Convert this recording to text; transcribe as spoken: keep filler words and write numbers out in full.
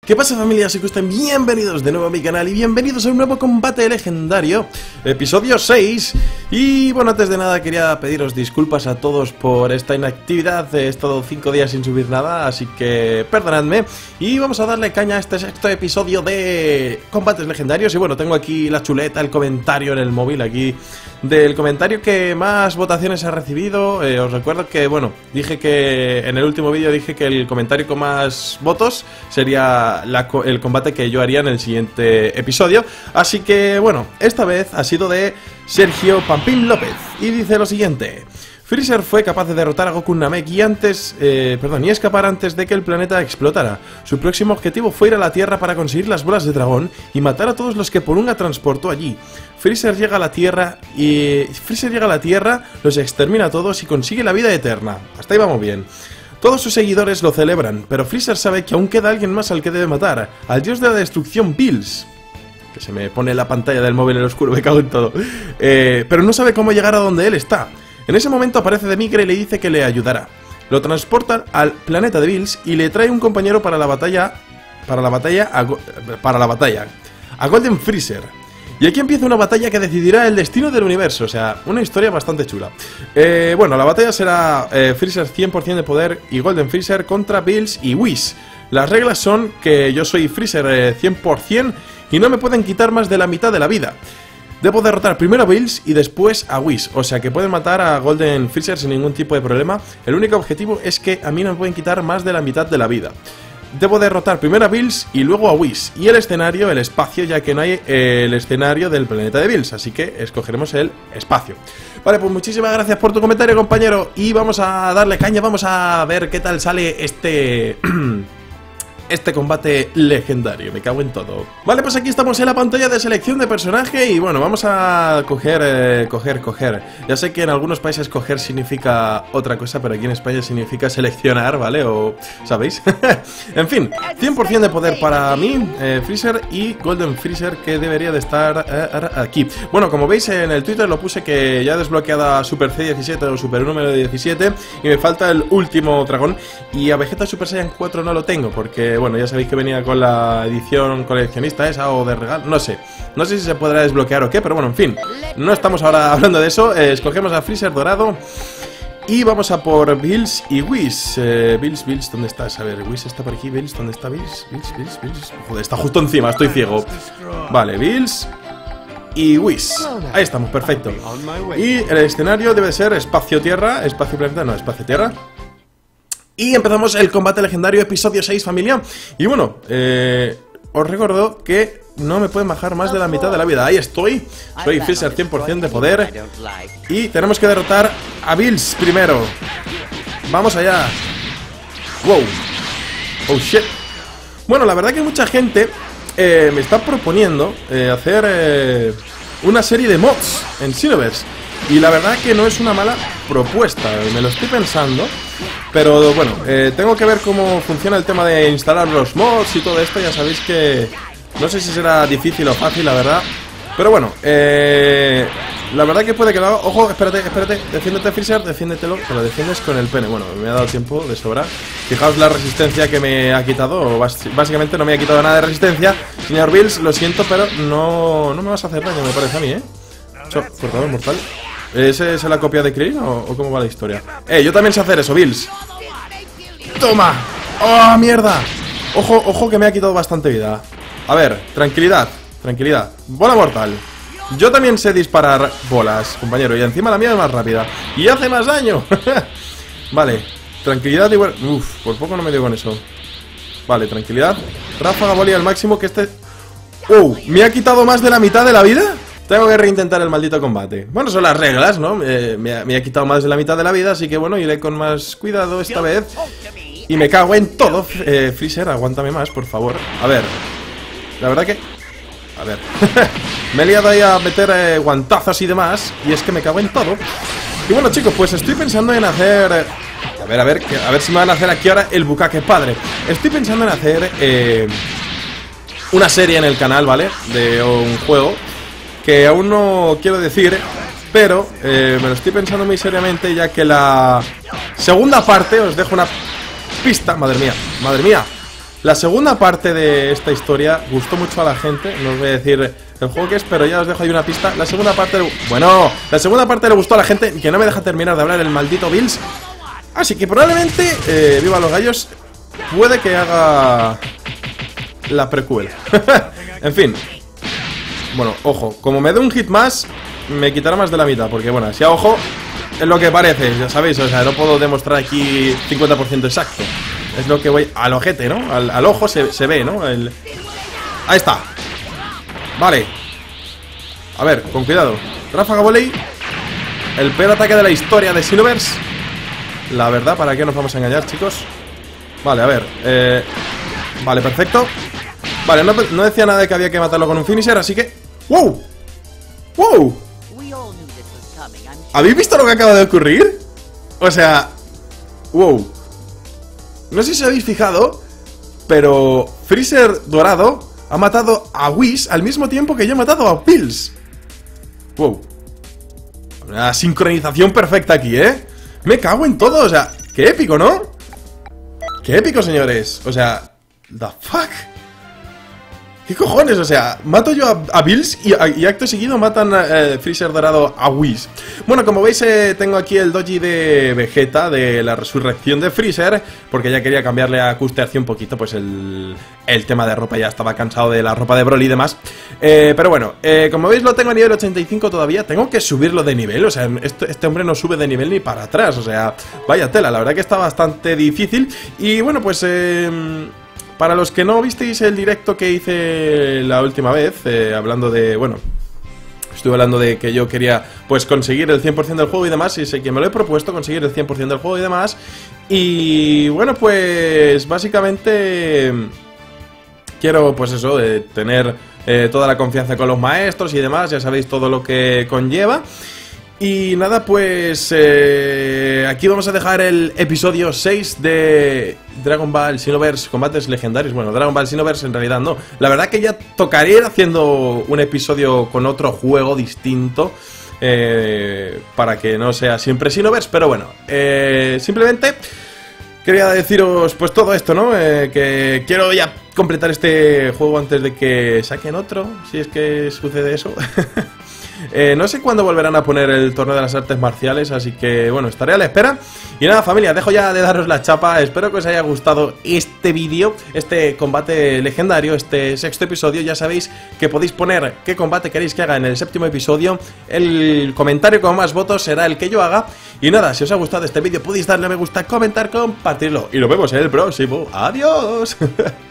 ¿Qué pasa, familia? Si gustan, bienvenidos de nuevo a mi canal y bienvenidos a un nuevo combate legendario, episodio seis. Y bueno, antes de nada quería pediros disculpas a todos por esta inactividad. He estado cinco días sin subir nada, así que perdonadme. Y vamos a darle caña a este sexto episodio de combates legendarios. Y bueno, tengo aquí la chuleta, el comentario en el móvil aquí del comentario que más votaciones ha recibido. eh, Os recuerdo que, bueno, dije que en el último vídeo dije que el comentario con más votos sería La, el combate que yo haría en el siguiente episodio. Así que bueno, esta vez ha sido de Sergio Pampín López y dice lo siguiente: Freezer fue capaz de derrotar a Goku Namek y antes, eh, perdón, y escapar antes de que el planeta explotara. Su próximo objetivo fue ir a la Tierra para conseguir las bolas de dragón y matar a todos los que Porunga transportó allí. Freezer llega a la Tierra y Freezer llega a la Tierra, los extermina a todos y consigue la vida eterna. Hasta ahí vamos bien. Todos sus seguidores lo celebran, pero Freezer sabe que aún queda alguien más al que debe matar, al dios de la destrucción, Bills. Que se me pone la pantalla del móvil en el oscuro, me cago en todo. Eh, pero no sabe cómo llegar a donde él está. En ese momento aparece Demigra y le dice que le ayudará. Lo transporta al planeta de Bills y le trae un compañero para la batalla... Para la batalla... A, para la batalla. A Golden Freezer. Y aquí empieza una batalla que decidirá el destino del universo. O sea, una historia bastante chula. eh, Bueno, la batalla será eh, Freezer cien por cien de poder y Golden Freezer contra Bills y Whis. Las reglas son que yo soy Freezer eh, cien por cien y no me pueden quitar más de la mitad de la vida. Debo derrotar primero a Bills y después a Whis. O sea que pueden matar a Golden Freezer sin ningún tipo de problema. El único objetivo es que a mí no me pueden quitar más de la mitad de la vida. Debo derrotar primero a Bills y luego a Whis. Y el escenario, el espacio, ya que no hay eh, el escenario del planeta de Bills. Así que escogeremos el espacio. Vale, pues muchísimas gracias por tu comentario, compañero. Y vamos a darle caña, vamos a ver qué tal sale este... Este combate legendario, me cago en todo. Vale, pues aquí estamos en la pantalla de selección de personaje. Y bueno, vamos a coger, eh, coger, coger. Ya sé que en algunos países coger significa otra cosa, pero aquí en España significa seleccionar, ¿vale? O... ¿sabéis? En fin, cien por cien de poder para mí, eh, Freezer y Golden Freezer, que debería de estar eh, aquí. Bueno, como veis en el Twitter lo puse que ya he desbloqueado a Super C diecisiete o Super número diecisiete y me falta el último dragón. Y a Vegeta Super Saiyan cuatro no lo tengo porque... bueno, ya sabéis que venía con la edición coleccionista esa o de regalo, no sé. No sé si se podrá desbloquear o qué, pero bueno, en fin. No estamos ahora hablando de eso. eh, Escogemos a Freezer dorado y vamos a por Bills y Whis. eh, Bills, Bills, ¿dónde estás? A ver, Whis está por aquí. Bills, ¿dónde está Bills? Bills, Bills, Bills. Joder, está justo encima, estoy ciego. Vale, Bills y Whis. Ahí estamos, perfecto. Y el escenario debe ser espacio-tierra. Espacio-planeta, no, espacio-tierra. Y empezamos el combate legendario episodio seis, familia. Y bueno, eh, os recuerdo que no me pueden bajar más de la mitad de la vida. Ahí estoy, soy Freezer cien por cien de poder. Y tenemos que derrotar a Bills primero. Vamos allá. Wow. Oh shit. Bueno, la verdad que mucha gente eh, me está proponiendo eh, hacer eh, una serie de mods en Xenoverse. Y la verdad que no es una mala propuesta, me lo estoy pensando. Pero bueno, eh, tengo que ver cómo funciona el tema de instalar los mods y todo esto. Ya sabéis que no sé si será difícil o fácil, la verdad. Pero bueno, eh, la verdad que puede que lo haga. Ojo, espérate, espérate, defiéndete, Freezer, defiéndetelo. Te lo defiendes con el pene. Bueno, me ha dado tiempo de sobra. Fijaos la resistencia que me ha quitado. Básicamente no me ha quitado nada de resistencia. Señor Bills, lo siento, pero no, no me vas a hacer daño, me parece a mí, ¿eh? Cho, cortador mortal. ¿Ese es la copia de Krillin o, o cómo va la historia? Eh, yo también sé hacer eso, Bills. ¡Toma! ¡Oh, mierda! Ojo, ojo que me ha quitado bastante vida. A ver, tranquilidad, tranquilidad. Bola mortal. Yo también sé disparar bolas, compañero. Y encima la mía es más rápida y hace más daño. Vale, tranquilidad igual. Uf, por poco no me dio con eso. Vale, tranquilidad. Ráfaga boli al máximo que este... ¡Uh! ¿Me ha quitado más de la mitad de la vida? Tengo que reintentar el maldito combate. Bueno, son las reglas, ¿no? Eh, me, ha, me ha quitado más de la mitad de la vida, así que bueno, iré con más cuidado esta vez. Y me cago en todo. eh, Freezer, aguántame más, por favor. A ver, la verdad que... A ver. Me he liado ahí a meter eh, guantazos y demás. Y es que me cago en todo. Y bueno, chicos, pues estoy pensando en hacer... Eh, a ver, a ver, que, a ver si me van a hacer aquí ahora el bucaque padre. Estoy pensando en hacer eh, una serie en el canal, ¿vale? De un juego que aún no quiero decir, pero eh, me lo estoy pensando muy seriamente, ya que la segunda parte, os dejo una pista, madre mía, madre mía, La segunda parte de esta historia gustó mucho a la gente. No os voy a decir el juego que es, pero ya os dejo ahí una pista. La segunda parte... Bueno, la segunda parte le gustó a la gente, que no me deja terminar de hablar el maldito Bills. Así que probablemente, eh, viva los gallos, puede que haga la precuela. En fin. Bueno, ojo, como me dé un hit más, me quitará más de la mitad. Porque bueno, si a ojo, es lo que parece, ya sabéis. O sea, no puedo demostrar aquí cincuenta por ciento exacto. Es lo que voy al ojete, ¿no? Al, al ojo se, se ve, ¿no? El... Ahí está. Vale. A ver, con cuidado. Ráfaga voley. El peor ataque de la historia de Xenoverse. La verdad, ¿para qué nos vamos a engañar, chicos? Vale, a ver eh... Vale, perfecto. Vale, no, no decía nada de que había que matarlo con un finisher, así que... ¡Wow! ¡Wow! ¿Habéis visto lo que acaba de ocurrir? O sea... ¡Wow! No sé si os habéis fijado, pero Freezer dorado ha matado a Whis al mismo tiempo que yo he matado a Bills. ¡Wow! Una sincronización perfecta aquí, ¿eh? Me cago en todo, o sea, qué épico, ¿no? Qué épico, señores. O sea, the fuck. ¿Qué cojones? O sea, mato yo a, a Bills y, a, y acto seguido matan a eh, Freezer dorado a Whis. Bueno, como veis, eh, tengo aquí el doji de Vegeta, de la resurrección de Freezer, porque ya quería cambiarle a Custer hace un poquito, pues el, el tema de ropa, ya estaba cansado de la ropa de Broly y demás. Eh, pero bueno, eh, como veis lo tengo a nivel ochenta y cinco todavía, tengo que subirlo de nivel, o sea, este, este hombre no sube de nivel ni para atrás, o sea, vaya tela, la verdad que está bastante difícil. Y bueno, pues... Eh, para los que no visteis el directo que hice la última vez, eh, hablando de, bueno, estuve hablando de que yo quería, pues, conseguir el cien por ciento del juego y demás, y sé que me lo he propuesto, conseguir el cien por ciento del juego y demás, y bueno, pues, básicamente, quiero, pues eso, eh, tener eh, toda la confianza con los maestros y demás, ya sabéis todo lo que conlleva. Y nada, pues eh, aquí vamos a dejar el episodio seis de Dragon Ball Xenoverse Combates Legendarios. Bueno, Dragon Ball Xenoverse en realidad no. La verdad que ya tocaría ir haciendo un episodio con otro juego distinto, eh, para que no sea siempre Xenoverse. Pero bueno, eh, simplemente quería deciros pues todo esto, ¿no? Eh, que quiero ya completar este juego antes de que saquen otro, si es que sucede eso. Eh, no sé cuándo volverán a poner el torneo de las artes marciales, así que bueno, estaré a la espera. Y nada, familia, dejo ya de daros la chapa. Espero que os haya gustado este vídeo, este combate legendario, este sexto episodio. Ya sabéis que podéis poner qué combate queréis que haga en el séptimo episodio. El comentario con más votos será el que yo haga. Y nada, si os ha gustado este vídeo podéis darle a me gusta, comentar, compartirlo. Y nos vemos en el próximo. ¡Adiós!